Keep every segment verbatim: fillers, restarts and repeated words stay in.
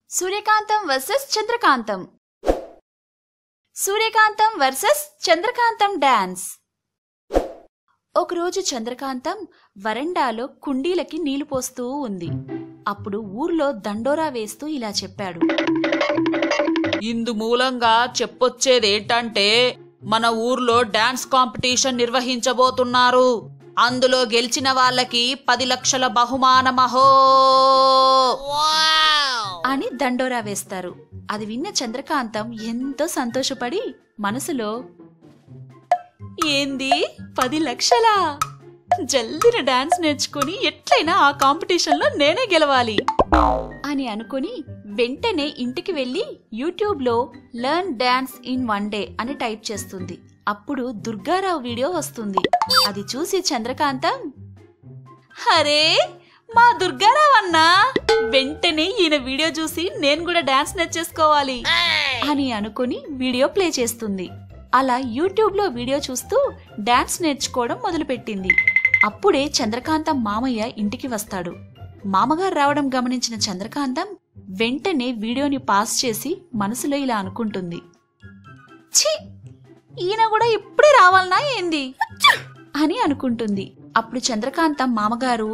సూర్యకాంతం versus Chandrakantham. Suryakantham versus Chandrakantham dance. ఒకరోజు చంద్రకాంతం వరండాలో కుండీలకి నీళ్లు పోస్తూ ఉంది. అప్పుడు ఊర్లో దండోరా వేస్తూ ఇలా చెప్పాడు. ఇందు మూలంగా చెప్పొచ్చేదేంటంటే మన ఊర్లో డాన్స్ కాంపిటీషన్ నిర్వహించబోతున్నారు. అందులో గెలిచిన వాళ్ళకి పది లక్షల బహుమానమహో అని దండోరా వేస్తారు. అది విన్న చంద్రకాంతం ఎంతో సంతోషపడి మనసులో, ఏంది పది లక్షలా, జల్దిన డాన్స్ నేర్చుకుని ఎట్లయినా ఆ కాంపిటీషన్లో నేనే గెలవాలి అని అనుకుని వెంటనే ఇంటికి వెళ్లి యూట్యూబ్ లో learn dance in one day అని టైప్ చేస్తుంది. అప్పుడు దుర్గారావు వీడియో వస్తుంది. అది చూసి చంద్రకాంతం, అరే మా దుర్గారావు అన్నా, వెంటనే ఈయన వీడియో చూసి నేను కూడా డాన్స్ నేర్చేసుకోవాలి అని అనుకుని వీడియో ప్లే చేస్తుంది. అలా యూట్యూబ్ లో వీడియో చూస్తూ డాన్స్ నేర్చుకోవడం మొదలుపెట్టింది. అప్పుడే చంద్రకాంతం మామయ్య ఇంటికి వస్తాడు. మామగారు రావడం గమనించిన చంద్రకాంతం వెంటనే వీడియోని పాస్ చేసి మనసులో ఇలా అనుకుంటుంది, ఛీ, ఈయన కూడా ఇప్పుడే రావాలనా ఏంది అని అనుకుంటుంది. అప్పుడు చంద్రకాంతం మామగారు,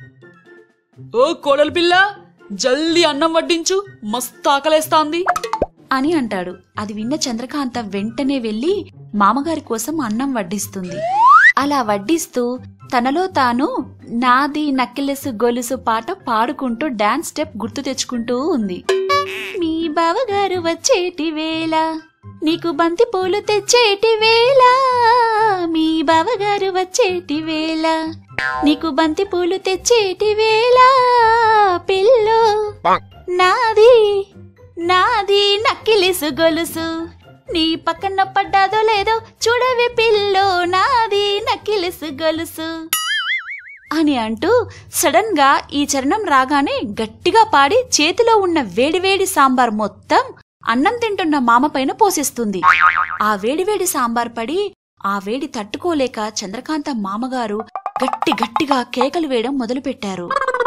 ఓ కోడలి పిల్ల, జల్దీ అన్నం వడ్డించు, మస్తు ఆకలేస్తాంది అని అంటాడు. అది విన్న చంద్రకాంతం వెంటనే వెళ్లి మామగారి కోసం అన్నం వడ్డిస్తుంది. అలా వడ్డిస్తూ తనలో తాను నాది నక్కిలెసు గొలుసు పాట పాడుకుంటూ డాన్స్ స్టెప్ గుర్తు తెచ్చుకుంటూ ఉంది. మీ బావగారు వచ్చేటి వేళ, నీకు బంతి పూలు తెచ్చేటి వేళ, మీ బావగారు వచ్చేటి వేళ, నీకు బంతి పూలు తెచ్చేటి వేళ, పిల్లో నాది నాది నక్కిలిసు గొలుసు, నీ పక్కన పడ్డాదో లేదో చూడవే పిల్లో, నాది నక్కిలిసు గొలుసు అని అంటూ సడన్ గా ఈ చరణం రాగానే గట్టిగా పాడి చేతిలో ఉన్న వేడివేడి సాంబార్ మొత్తం అన్నం తింటున్న మామ పైన పోసేస్తుంది. ఆ వేడివేడి సాంబార్ పడి ఆ వేడి తట్టుకోలేక చంద్రకాంతం మామగారు గట్టి గట్టిగా కేకలు వేయడం మొదలుపెట్టారు.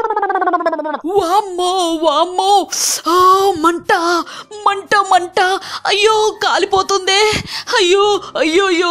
వామ్మో వామ్మో, ఆ మంట మంట మంట, అయ్యో కాలిపోతుందే, అయ్యో అయ్యోయ్యో.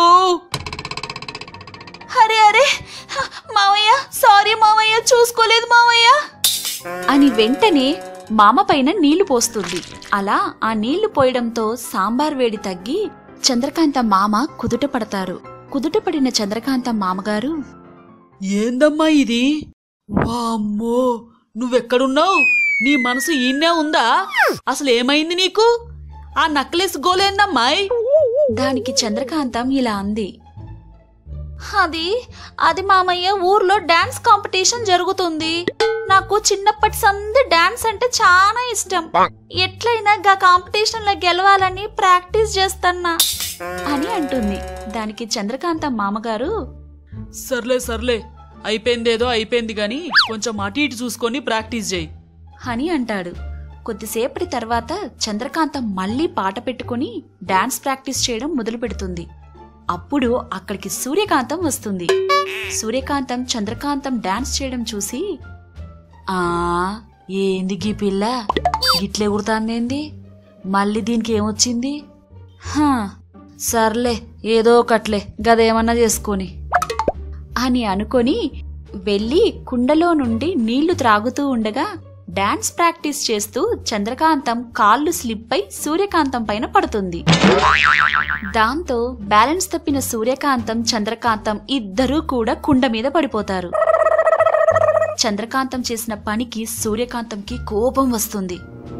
అరే అరే మావయ్య, సారీ మావయ్య, చూసుకోలేదు మావయ్య అని వెంటనే మామ పైన నీళ్లు పోస్తుంది. అలా ఆ నీళ్లు పోయడంతో సాంబార్ వేడి తగ్గి చంద్రకాంతం మామ కుదుట పడతారు. కుదుట పడిన చంద్రకాంతం మామగారు, ఏందమ్మా ఇది, వామ్మో నువ్వెక్కడున్నావు, నీ మనసు ఈయన్నే ఉందా, అసలు ఏమైంది నీకు, ఆ నక్లెస్ గోలేందమ్మాయి. దానికి చంద్రకాంతం ఇలా అంది, అది అది మామయ్య, ఊర్లో డాన్స్ కాంపిటీషన్ జరుగుతుంది. నాకు చిన్నప్పటి సంది డాన్స్ అంటే చాలా ఇష్టం. ఎట్లయినా గా కాంపిటీషన్ లో గెలవాలని ప్రాక్టీస్ చేస్తన్నా అని అంటుంది. దానికి చంద్రకాంతం మామగారు, సర్లే సర్లే, అయిపోయిందేదో అయిపోయింది గాని కొంచెం అటు ఇటు చూసుకొని ప్రాక్టీస్ చేయి అని అంటాడు. కొద్దిసేపటి తర్వాత చంద్రకాంతం మళ్లీ పాట పెట్టుకుని డాన్స్ ప్రాక్టీస్ చేయడం మొదలు పెడుతుంది. అప్పుడు అక్కడికి సూర్యకాంతం వస్తుంది. సూర్యకాంతం చంద్రకాంతం డాన్స్ చేయడం చూసి, ఆ ఏంది గీ పిల్ల గిట్లే కుడతాందేంది, మళ్ళీ దీనికి ఏమొచ్చింది, హా సర్లే ఏదో ఒకట్లే గదేమన్నా చేసుకొని అని అనుకొని వెళ్లి కుండలో నుండి నీళ్లు త్రాగుతూ ఉండగా డాన్స్ ప్రాక్టీస్ చేస్తూ చంద్రకాంతం కాళ్ళు స్లిప్ అయి సూర్యకాంతం పైన పడుతుంది. దాంతో బ్యాలెన్స్ తప్పిన సూర్యకాంతం చంద్రకాంతం ఇద్దరూ కూడా కుండ మీద పడిపోతారు. చంద్రకాంతం చేసిన పనికి సూర్యకాంతంకి కోపం వస్తుంది.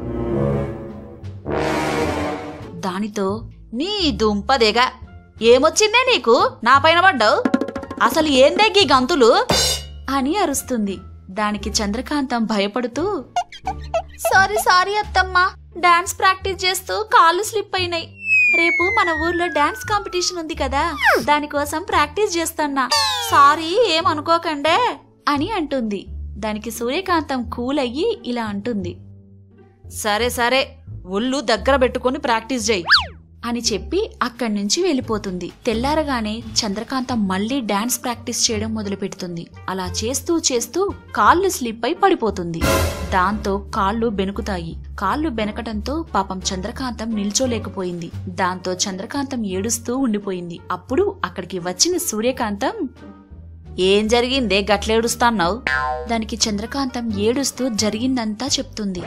దానితో, నీ దుంపదేగా, ఏమొచ్చిందే నీకు, నా పైన పడ్డావు, అసలు ఏందే గీ గంతులు అని అరుస్తుంది. దానికి చంద్రకాంతం భయపడుతూ, సారీ సారీ అత్తమ్మ, డాన్స్ ప్రాక్టీస్ చేస్తూ కాళ్ళు స్లిప్ అయినాయి. రేపు మన ఊర్లో డాన్స్ కాంపిటీషన్ ఉంది కదా, దానికోసం ప్రాక్టీస్ చేస్తున్నా, సారీ ఏమనుకోకండే అని అంటుంది. దానికి సూర్యకాంతం కూల్ అయ్యి ఇలా అంటుంది, సరే సరే, ఒళ్ళు దగ్గర పెట్టుకుని ప్రాక్టీస్ చేయి అని చెప్పి అక్కడి నుంచి వెళ్ళిపోతుంది. తెల్లారగానే చంద్రకాంతం మళ్లీ డాన్స్ ప్రాక్టీస్ చేయడం మొదలు పెడుతుంది. అలా చేస్తూ చేస్తూ కాళ్ళు స్లిప్ అయి పడిపోతుంది. దాంతో కాళ్ళు బెనుకుతాయి. కాళ్ళు బెనకటంతో పాపం చంద్రకాంతం నిల్చోలేకపోయింది. దాంతో చంద్రకాంతం ఏడుస్తూ ఉండిపోయింది. అప్పుడు అక్కడికి వచ్చిన సూర్యకాంతం, ఏం జరిగిందే గట్లేడుస్తాన్నావు? దానికి చంద్రకాంతం ఏడుస్తూ జరిగిందంతా చెప్తుంది.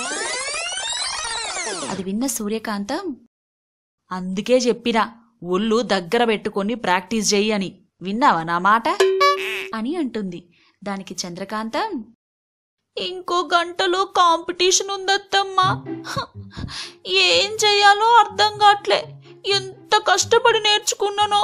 అది విన్న సూర్యకాంతం, అందుకే చెప్పినా ఒళ్ళు దగ్గర పెట్టుకొని ప్రాక్టీస్ చెయ్యి అని, విన్నావా నా మాట అని అంటుంది. దానికి చంద్రకాంతం, ఇంకో గంటలో కాంపిటీషన్ ఉందత్తమ్మా, ఏం చెయ్యాలో అర్థం కావట్లే, ఎంత కష్టపడి నేర్చుకున్నానో.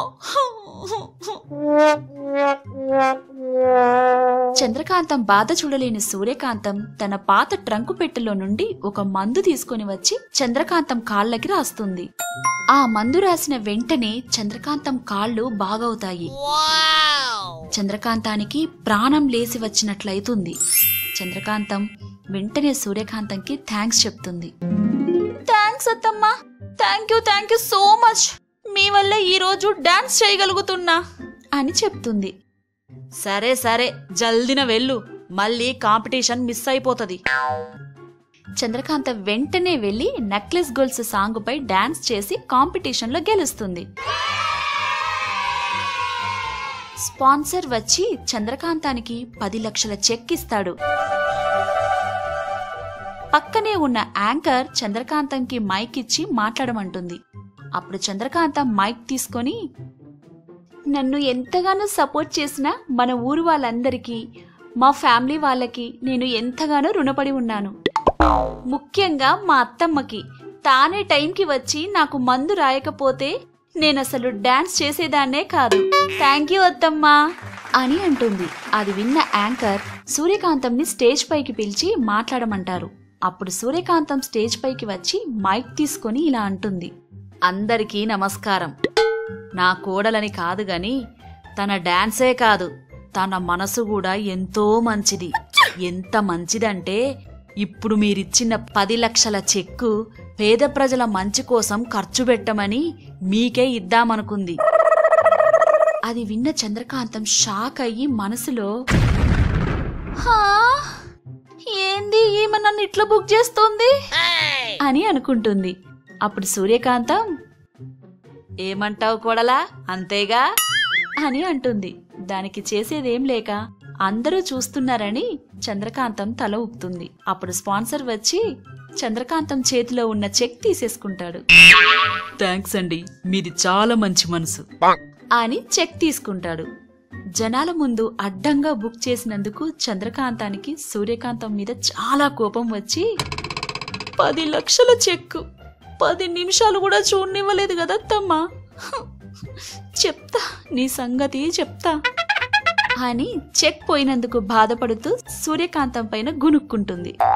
చంద్రకాంతం బాధ చూడలేని సూర్యకాంతం తన పాత ట్రంకు పెట్టెలో నుండి ఒక మందు తీసుకుని వచ్చి చంద్రకాంతం కాళ్ళకి రాస్తుంది. ఆ మందు రాసిన వెంటనే చంద్రకాంతం కాళ్ళు బాగవుతాయి. చంద్రకాంతానికి ప్రాణం లేసి వచ్చినట్లయితుంది. చంద్రకాంతం వెంటనే సూర్యకాంతంకి థ్యాంక్స్ చెప్తుంది. థ్యాంక్స్ అత్తమ్మా, thank you thank you so much, మీ వల్ల ఈ రోజు డాన్స్ చేయగలుగుతున్నా అని చెప్తుంది. సరే సరే జల్దిన వెళ్ళు, మళ్ళీ కాంపిటీషన్ మిస్ అయిపోతుంది. చంద్రకాంతం వెంటనే వెళ్లి నెక్లెస్ గోల్స్ సాంగ్ పై డాన్స్ చేసి కాంపిటీషన్ లో గెలుస్తుంది. స్పాన్సర్ వచ్చి చంద్రకాంతానికి పది లక్షల చెక్ ఇస్తాడు. పక్కనే ఉన్న యాంకర్ చంద్రకాంతంకి మైక్ ఇచ్చి మాట్లాడమంటుంది. అప్పుడు చంద్రకాంతం మైక్ తీసుకొని, నన్ను ఎంతగానో సపోర్ట్ చేసిన మన ఊరు వాళ్ళందరికీ, మా ఫ్యామిలీ వాళ్ళకి నేను ఎంతగానో రుణపడి ఉన్నాను. ముఖ్యంగా మా అత్తమ్మకి, తానే టైంకి వచ్చి నాకు మందు రాయకపోతే నేనసలు డాన్స్ చేసేదాన్నే కాదు. థ్యాంక్ యూ అత్తమ్మా అని అంటుంది. అది విన్న యాంకర్ సూర్యకాంతంని స్టేజ్ పైకి పిలిచి మాట్లాడమంటారు. అప్పుడు సూర్యకాంతం స్టేజ్ పైకి వచ్చి మైక్ తీసుకొని ఇలా అంటుంది. అందరికీ నమస్కారం. నా కోడలని కాదు గాని తన డాన్సే కాదు, తన మనసు కూడా ఎంతో మంచిది. ఎంత మంచిదంటే ఇప్పుడు మీరిచ్చిన పది లక్షల చెక్కు పేద ప్రజల మంచి కోసం ఖర్చు పెట్టమని మీకే ఇద్దామనుకుంది. అది విన్న చంద్రకాంతం షాక్ అయ్యి మనసులో, హా ఏంది ఈమె నన్ను ఇట్లా బుక్ చేస్తోంది అని అనుకుంటుంది. అప్పుడు సూర్యకాంతం, ఏమంటావు కోడలా, అంతేగా అని అంటుంది. దానికి చేసేదేం లేక అందరూ చూస్తున్నారని చంద్రకాంతం తల ఊపుతుంది. అప్పుడు స్పాన్సర్ వచ్చి చంద్రకాంతం చేతిలో ఉన్న చెక్ తీసేసుకుంటాడు. థ్యాంక్స్ అండి, మీది చాలా మంచి మనసు అని చెక్ తీసుకుంటాడు. జనాల ముందు అడ్డంగా బుక్ చేసినందుకు చంద్రకాంతానికి సూర్యకాంతం మీద చాలా కోపం వచ్చి, పది లక్షల చెక్కు పది నిమిషాలు కూడా చూడనివ్వలేదు కదత్తమ్మా, చెప్తా నీ సంగతి చెప్తా అని చెక్ పోయినందుకు బాధపడుతూ సూర్యకాంతం పైన గునుక్కుంటుంది.